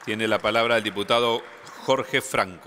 Tiene la palabra el diputado Jorge Franco.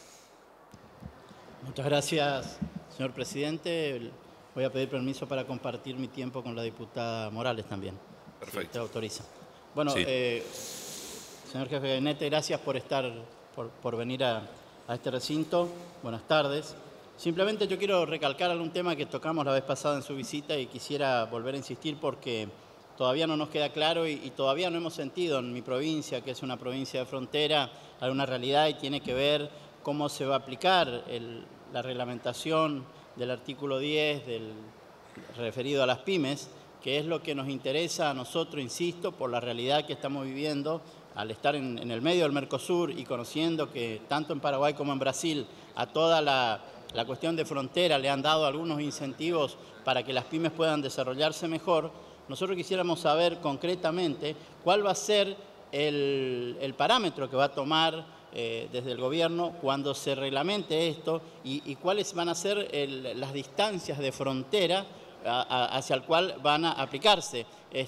Muchas gracias, señor presidente. Voy a pedir permiso para compartir mi tiempo con la diputada Morales también. Perfecto. Si usted autoriza. Bueno, Sí. señor jefe de gabinete, gracias por venir a este recinto. Buenas tardes. Simplemente yo quiero recalcar algún tema que tocamos la vez pasada en su visita y quisiera volver a insistir porque todavía no nos queda claro y todavía no hemos sentido en mi provincia, que es una provincia de frontera, alguna realidad y tiene que ver cómo se va a aplicar la reglamentación del artículo 10 referido a las pymes, que es lo que nos interesa a nosotros, insisto, por la realidad que estamos viviendo al estar en el medio del Mercosur y conociendo que tanto en Paraguay como en Brasil a toda la cuestión de frontera le han dado algunos incentivos para que las pymes puedan desarrollarse mejor. Nosotros quisiéramos saber concretamente cuál va a ser el parámetro que va a tomar desde el gobierno cuando se reglamente esto y cuáles van a ser las distancias de frontera hacia el cual van a aplicarse.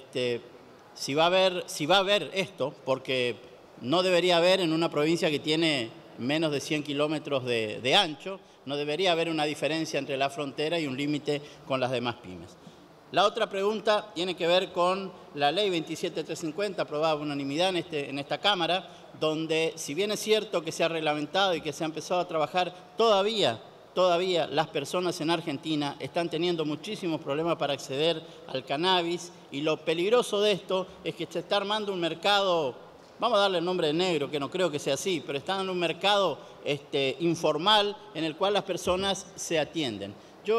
Si va a haber esto, porque no debería haber en una provincia que tiene menos de 100 kilómetros de ancho, no debería haber una diferencia entre la frontera y un límite con las demás pymes. La otra pregunta tiene que ver con la ley 27350, aprobada por unanimidad en esta Cámara, donde, si bien es cierto que se ha reglamentado y que se ha empezado a trabajar, todavía las personas en Argentina están teniendo muchísimos problemas para acceder al cannabis y lo peligroso de esto es que se está armando un mercado, vamos a darle el nombre de negro, que no creo que sea así, pero está en un mercado informal en el cual las personas se atienden.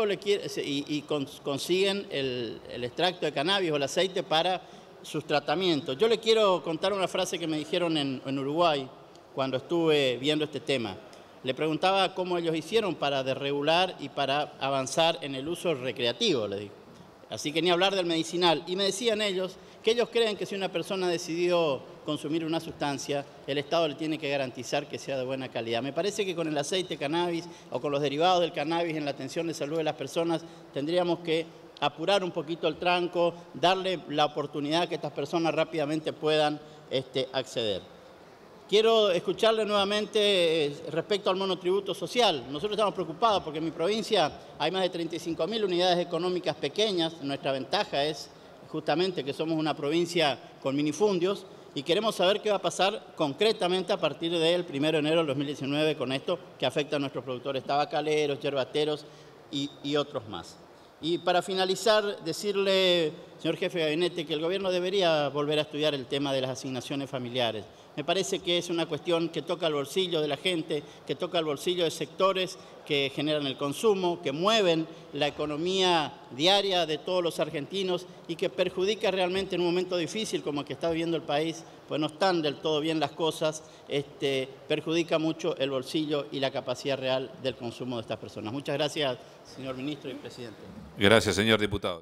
Consiguen el extracto de cannabis o el aceite para sus tratamientos. Yo le quiero contar una frase que me dijeron en Uruguay cuando estuve viendo este tema. Le preguntaba cómo ellos hicieron para desregular y para avanzar en el uso recreativo, le digo. Así que ni hablar del medicinal. Y me decían ellos que ellos creen que si una persona decidió consumir una sustancia, el Estado le tiene que garantizar que sea de buena calidad. Me parece que con el aceite de cannabis o con los derivados del cannabis en la atención de salud de las personas tendríamos que apurar un poquito el tranco, darle la oportunidad que estas personas rápidamente puedan acceder. Quiero escucharle nuevamente respecto al monotributo social. Nosotros estamos preocupados porque en mi provincia hay más de 35.000 unidades económicas pequeñas. Nuestra ventaja es justamente que somos una provincia con minifundios y queremos saber qué va a pasar concretamente a partir del 1 de enero del 2019 con esto que afecta a nuestros productores tabacaleros, yerbateros y otros más. Y para finalizar, decirle, señor jefe de gabinete, que el gobierno debería volver a estudiar el tema de las asignaciones familiares. Me parece que es una cuestión que toca el bolsillo de la gente, que toca el bolsillo de sectores que generan el consumo, que mueven la economía diaria de todos los argentinos y que perjudica realmente en un momento difícil como el que está viviendo el país, pues no están del todo bien las cosas, perjudica mucho el bolsillo y la capacidad real del consumo de estas personas. Muchas gracias, señor ministro y presidente. Gracias, señor diputado.